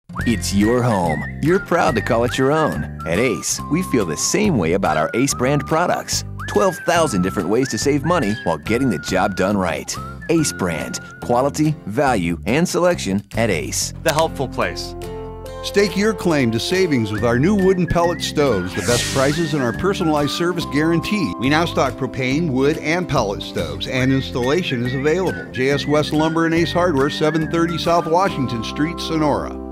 It's your home. You're proud to call it your own. At Ace, we feel the same way about our Ace brand products. 12,000 different ways to save money while getting the job done right. Ace brand. Quality, value, and selection at Ace. The helpful place. Stake your claim to savings with our new wooden pellet stoves, the best prices and our personalized service guarantee. We now stock propane, wood, and pellet stoves, and installation is available. JS West Lumber and Ace Hardware, 730 South Washington Street, Sonora.